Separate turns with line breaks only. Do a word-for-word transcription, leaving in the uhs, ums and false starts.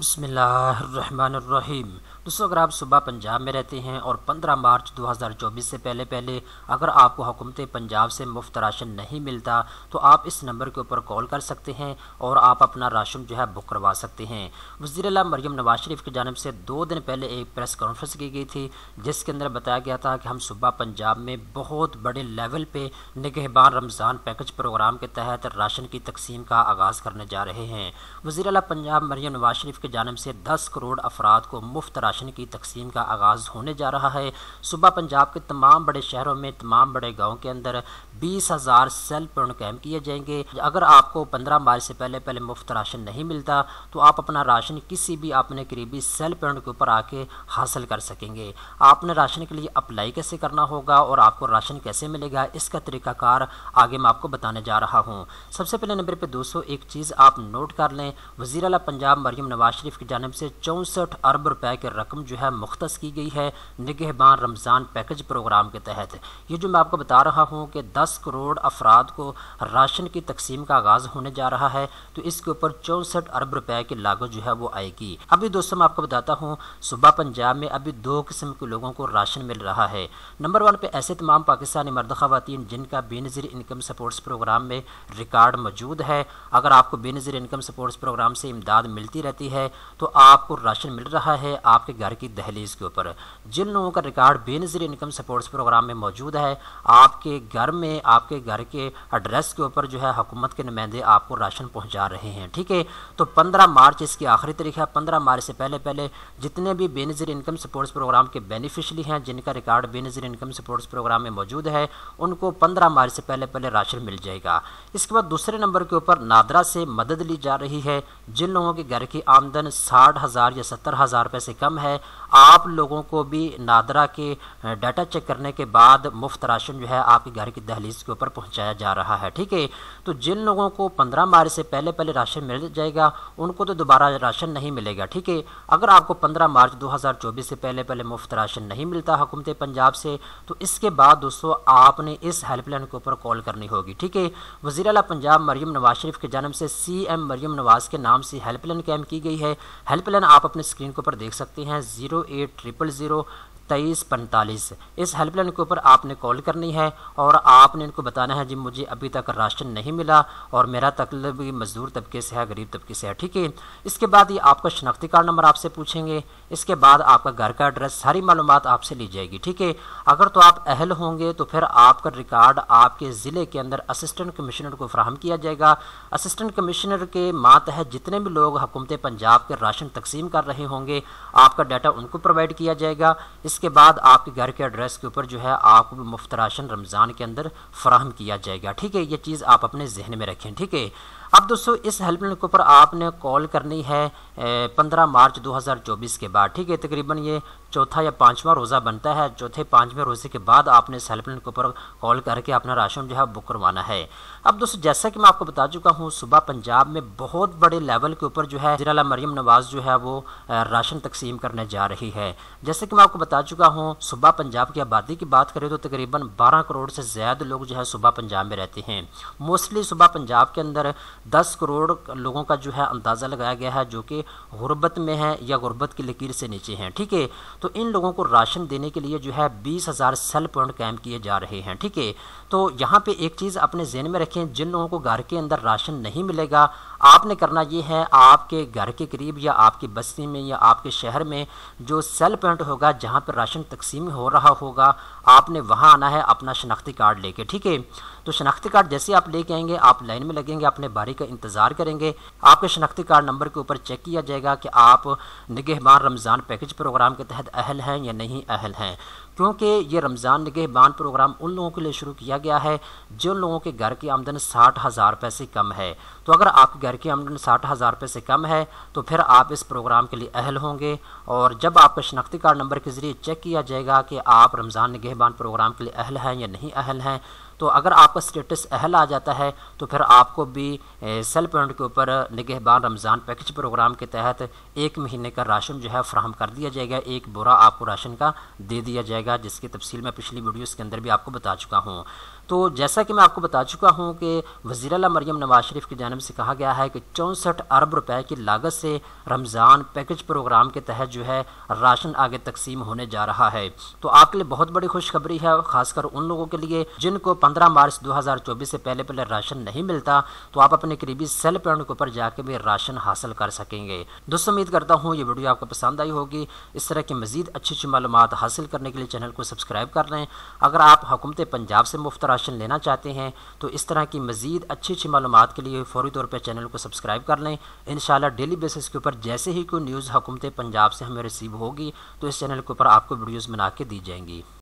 बिस्मिल्लाहिर्रहमानिर्रहीम। दोस्तों, अगर आप सूबा पंजाब में रहते हैं और पंद्रह मार्च दो हज़ार चौबीस से पहले पहले अगर आपको हुकूमत पंजाब से मुफ्त राशन नहीं मिलता तो आप इस नंबर के ऊपर कॉल कर सकते हैं और आप अपना राशन जो है बुक करवा सकते हैं। वज़ीर-ए-आला मरियम नवाज शरीफ की जानिब से दो दिन पहले एक प्रेस कॉन्फ्रेंस की गई थी जिसके अंदर बताया गया था कि हम सूबा पंजाब में बहुत बड़े लेवल पे निगहबान रमज़ान पैकेज प्रोग्राम के तहत राशन की तकसीम का आगाज़ करने जा रहे हैं। वज़ीर-ए-आला पंजाब मरियम नवाज शरीफ की जानिब से दस करोड़ अफराद को मुफ्त राशन की तकसीम का आगाज़ होने जा रहा है। सूबा पंजाब के तमाम बड़े शहरों में, तमाम बड़े गाँव के अंदर बीस हज़ार सेल पॉइंट कैंप किए जाएंगे। अगर आपको पंद्रह मार्च से पहले पहले मुफ्त राशन नहीं मिलता तो आप अपना राशन किसी भी अपने करीबी सेल पॉइंट के ऊपर आके हासिल कर सकेंगे। आपने राशन के लिए अप्लाई कैसे करना होगा और आपको राशन कैसे मिलेगा, इसका तरीकाकार आगे मैं आपको बताने जा रहा हूँ। सबसे पहले नंबर पर दोस्तों एक चीज़ आप नोट कर लें, वज़ीर-ए-आला पंजाब मरियम नवाज शरीफ की जानिब से चौंसठ अरब रुपए की रकम जो है मुख्तस की गई है निगहबान रमज़ान पैकेज प्रोग्राम के तहत। ये जो मैं आपको बता रहा हूँ कि दस करोड़ अफराद को राशन की तकसीम का आगाज़ होने जा रहा है तो इसके ऊपर चौंसठ अरब रुपए की लागत जो है वो आएगी। अभी दोस्तों मैं आपको बताता हूँ, सूबा पंजाब में अभी दो किस्म के लोगों को राशन मिल रहा है। नंबर वन पे ऐसे तमाम पाकिस्तानी मर्द ख़वातीन जिनका बेनज़ीर इनकम सपोर्ट्स प्रोग्राम में रिकॉर्ड मौजूद है। अगर आपको बेनज़ीर इनकम सपोर्ट्स प्रोग्राम से इमदाद मिलती रहती है तो आपको राशन मिल रहा है आपके घर की दहलीज के ऊपर। जिन लोगों का record Benazir income supports programme में मौजूद है, आपके घर में, आपके घर के एड्रेस के ऊपर जो है हुकूमत के नुमाइंदे आपको राशन पहुंचा रहे हैं। ठीक है, तो पंद्रह मार्च इसकी आखिरी तारीख है। पंद्रह मार्च से पहले पहले जितने भी बेनज़ीर इनकम सपोर्ट्स प्रोग्राम के बेनिफिशरी हैं, जिनका record Benazir income supports programme में मौजूद है, उनको पंद्रह मार्च से पहले पहले राशन मिल जाएगा। इसके बाद दूसरे नंबर के ऊपर नादरा से मदद ली जा रही है। जिन लोगों के घर की आमदन साठ हज़ार या सत्तर हज़ार रुपये से कम है, आप लोगों को भी नादरा के डाटा चेक करने के बाद मुफ्त राशन जो है आपके घर की दहलीज के ऊपर पहुंचाया जा रहा है। ठीक है, तो जिन लोगों को पंद्रह मार्च से पहले पहले राशन मिल जाएगा उनको तो दोबारा राशन नहीं मिलेगा। ठीक है, अगर आपको पंद्रह मार्च दो हज़ार चौबीस से पहले पहले मुफ्त राशन नहीं मिलता हुकूमत पंजाब से तो इसके बाद दोस्तों आपने इस हेल्पलाइन के ऊपर कॉल करनी होगी। ठीक है, वज़ीर-ए-आला पंजाब मरियम नवाज शरीफ की जानिब से सी एम मरियम नवाज के नाम से हेल्पलाइन कैम्प की गई है। हेल्पलाइन आप अपने स्क्रीन के ऊपर देख सकते हैं, जीरो एट ट्रिपल ज़ीरो तेईस पैंतालीस। इस हेल्पलाइन के ऊपर आपने कॉल करनी है और आपने इनको बताना है जी मुझे अभी तक राशन नहीं मिला और मेरा तकलब मजदूर तबके से है, गरीब तबके से है। ठीक है, इसके बाद ये आपका शनाख्ती कार्ड नंबर आपसे पूछेंगे, इसके बाद आपका घर का एड्रेस, सारी मालूमात आपसे ली जाएगी। ठीक है, अगर तो आप अहल होंगे तो फिर आपका रिकॉर्ड आपके ज़िले के अंदर असिस्टेंट कमिश्नर को फराहम किया जाएगा। असिस्टेंट कमिश्नर के मातहत जितने भी लोग हुकूमत पंजाब के राशन तकसीम कर रहे होंगे आपका डाटा उनको प्रोवाइड किया जाएगा। इसके बाद आपके घर के एड्रेस के ऊपर जो है आपको भी मुफ्त राशन रमज़ान के अंदर फराहम किया जाएगा। ठीक है, ये चीज़ आप अपने जहन में रखें। ठीक है, अब दोस्तों इस हेल्पलाइन के ऊपर आपने कॉल करनी है पंद्रह मार्च दो हज़ार चौबीस के बाद। ठीक है, तकरीबन ये चौथा या पाँचवा रोज़ा बनता है। चौथे पाँचवें रोज़े के बाद आपने इस हेल्पलाइन के ऊपर कॉल करके अपना राशन जो है बुक करवाना है। अब दोस्तों जैसा कि मैं आपको बता चुका हूँ, सूबा पंजाब में बहुत बड़े लेवल के ऊपर जो है वज़ीर-ए-आला मरियम नवाज जो है वो राशन तकसीम करने जा रही है। जैसे कि मैं आपको बता चुका हूँ, सूबा पंजाब की आबादी की बात करें तो तकरीबन बारह करोड़ से ज़्यादा लोग जो है सूबा पंजाब में रहते हैं। मोस्टली सूबा पंजाब के अंदर दस करोड़ लोगों का जो है अंदाज़ा लगाया गया है जो कि गुर्बत में है या गुर्बत की लकीर से नीचे हैं। ठीक है, तो इन लोगों को राशन देने के लिए जो है बीस हज़ार सेल पॉइंट कैंप किए जा रहे हैं। ठीक है, तो यहाँ पे एक चीज़ अपने ज़हन में रखें, जिन लोगों को घर के अंदर राशन नहीं मिलेगा आपने करना ये है, आपके घर के करीब या आपकी बस्ती में या आपके शहर में जो सेल पॉइंट होगा जहाँ पर राशन तकसीम हो रहा होगा आपने वहाँ आना है अपना शनाख्ती कार्ड लेके। ठीक है, तो शनाख्ती कार्ड जैसे आप लेके आएंगे आप लाइन में लगेंगे, अपने बारी का इंतज़ार करेंगे। आपके शनाख्ती कार्ड नंबर के ऊपर चेक किया जाएगा कि आप निगहबान रमज़ान पैकेज प्रोग्राम के तहत अहल हैं या नहीं अहल हैं, क्योंकि ये रमज़ान निगहबान प्रोग्राम उन लोगों के लिए शुरू किया गया है जिन लोगों के घर की आमदन साठ हज़ार रुपये से कम है। तो अगर आपके घर की आमदन साठ हज़ार रुपये से कम है तो फिर आप इस प्रोग्राम के लिए अहल होंगे और जब आपका शनाख्ती कार्ड नंबर के ज़रिए चेक किया जाएगा कि आप रमज़ान निगहबान प्रोग्राम के लिए अहल हैं या नहीं अहल हैं, तो अगर आपका स्टेटस अहल आ जाता है तो फिर आपको भी सेल पॉइंट के ऊपर निगहबान रमज़ान पैकेज प्रोग्राम के तहत एक महीने का राशन जो है फ्राहम कर दिया जाएगा। एक बोरा आपको राशन का दे दिया जाएगा जिसकी तफसील मैं पिछली वीडियोस के अंदर भी आपको बता चुका हूँ। तो जैसा कि मैं आपको बता चुका हूं कि वज़ीर आला मरियम नवाज शरीफ की जानिब से कहा गया है कि चौंसठ अरब रुपए की लागत से रमज़ान पैकेज प्रोग्राम के तहत जो है राशन आगे तकसीम होने जा रहा है। तो आपके लिए बहुत बड़ी खुशखबरी है, खासकर उन लोगों के लिए जिनको पंद्रह मार्च दो हज़ार चौबीस से पहले पहले राशन नहीं मिलता, तो आप अपने करीबी सेल पॉइंट के ऊपर जाके भी राशन हासिल कर सकेंगे। दोस्तों उम्मीद करता हूँ ये वीडियो आपको पसंद आई होगी। इस तरह की मज़ीद अच्छी अच्छी मालूमात हासिल करने के लिए चैनल को सब्सक्राइब कर लें। अगर आप हुकूमत पंजाब से मुफ्त राशन लेना चाहते हैं तो इस तरह की मज़ीद अच्छी अच्छी मालूमात के लिए फ़ौरी तौर पर चैनल को सब्सक्राइब कर लें। इंशाल्लाह डेली बेसिस के ऊपर जैसे ही कोई न्यूज़ हुकूमत पंजाब से हमें रिसीव होगी तो इस चैनल के ऊपर आपको वीडियोज़ बना के दी जाएंगी।